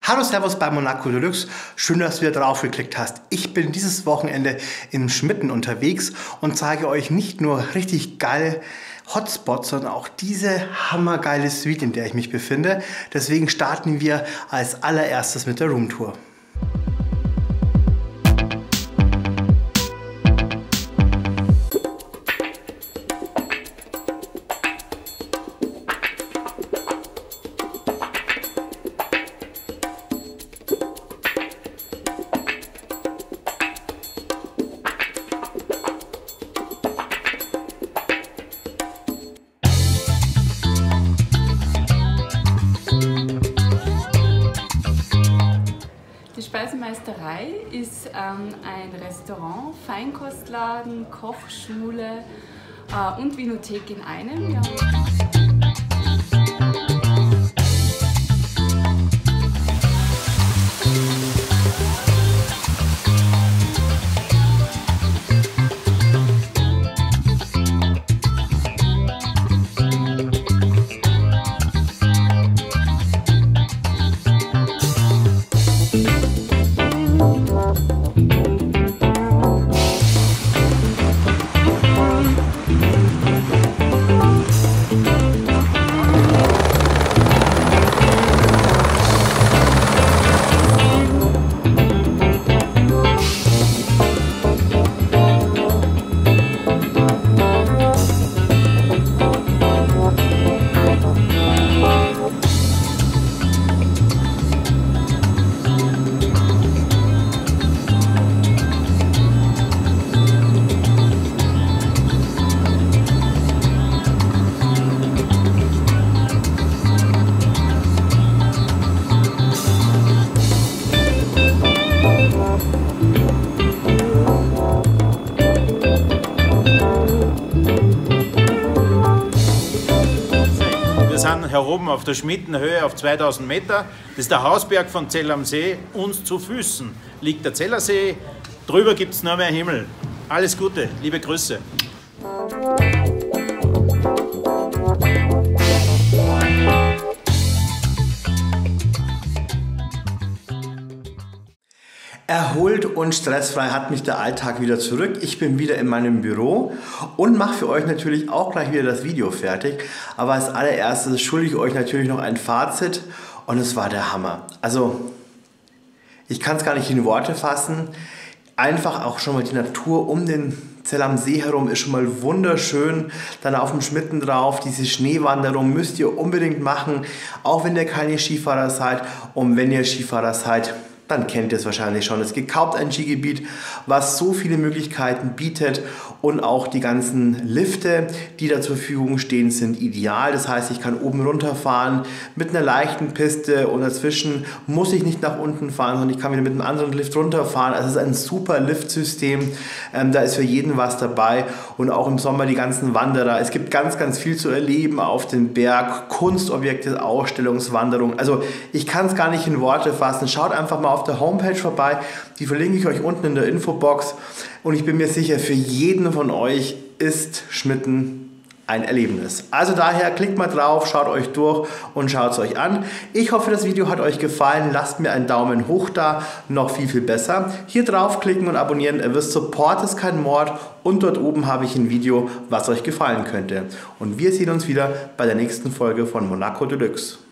Hallo, Servus bei Monaco Deluxe. Schön, dass du wieder drauf geklickt hast. Ich bin dieses Wochenende in Schmitten unterwegs und zeige euch nicht nur richtig geile Hotspots, sondern auch diese hammergeile Suite, in der ich mich befinde. Deswegen starten wir als allererstes mit der Roomtour. Die Speisemeisterei ist ein Restaurant, Feinkostladen, Kochschule und Vinothek in einem. Ja. Wir sind hier oben auf der Schmittenhöhe auf 2000 Meter. Das ist der Hausberg von Zell am See. Uns zu Füßen liegt der Zellersee. Drüber gibt es nur mehr Himmel. Alles Gute, liebe Grüße. Erholt und stressfrei hat mich der Alltag wieder zurück. Ich bin wieder in meinem Büro und mache für euch natürlich auch gleich wieder das Video fertig. Aber als allererstes schulde ich euch natürlich noch ein Fazit und es war der Hammer. Also ich kann es gar nicht in Worte fassen. Einfach auch schon mal die Natur um den Zell am See herum ist schon mal wunderschön. Dann auf dem Schmitten drauf, diese Schneewanderung müsst ihr unbedingt machen, auch wenn ihr keine Skifahrer seid. Und wenn ihr Skifahrer seid, dann kennt ihr es wahrscheinlich schon. Es gibt kaum ein Skigebiet, was so viele Möglichkeiten bietet, und auch die ganzen Lifte, die da zur Verfügung stehen, sind ideal. Das heißt, ich kann oben runterfahren mit einer leichten Piste und dazwischen muss ich nicht nach unten fahren, sondern ich kann wieder mit einem anderen Lift runterfahren. Also es ist ein super Liftsystem. Da ist für jeden was dabei, und auch im Sommer die ganzen Wanderer. Es gibt ganz, ganz viel zu erleben auf dem Berg, Kunstobjekte, Ausstellungswanderung. Also ich kann es gar nicht in Worte fassen. Schaut einfach mal auf der Homepage vorbei, die verlinke ich euch unten in der Infobox, und ich bin mir sicher, für jeden von euch ist Schmitten ein Erlebnis. Also daher klickt mal drauf, schaut euch durch und schaut es euch an. Ich hoffe, das Video hat euch gefallen. Lasst mir einen Daumen hoch da, noch viel, viel besser. Hier draufklicken und abonnieren, ihr wisst, Support ist kein Mord, und dort oben habe ich ein Video, was euch gefallen könnte. Und wir sehen uns wieder bei der nächsten Folge von Monaco Deluxe.